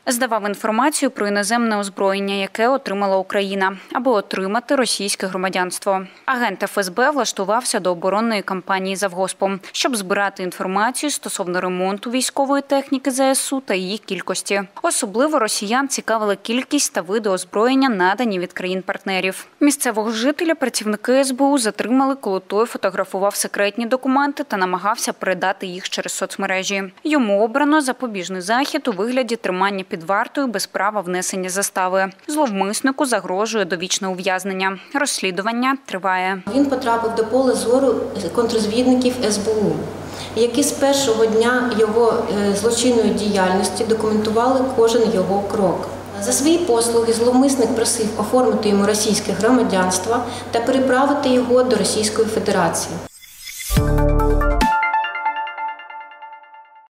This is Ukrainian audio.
Здавав інформацію про іноземне озброєння, яке отримала Україна, аби отримати російське громадянство. Агент ФСБ влаштувався до оборонної кампанії завгоспом, щоб збирати інформацію стосовно ремонту військової техніки ЗСУ та її кількості. Особливо росіян цікавила кількість та види озброєння, надані від країн-партнерів. Місцевого жителя працівники СБУ затримали, коли той фотографував секретні документи та намагався передати їх через соцмережі. Йому обрано запобіжний захід у вигляді тримання під вартою без права внесення застави. Зловмиснику загрожує довічне ув'язнення. Розслідування триває. Він потрапив до поля зору контррозвідників СБУ, які з першого дня його злочинної діяльності документували кожен його крок. За свої послуги зловмисник просив оформити йому російське громадянство та переправити його до Російської Федерації.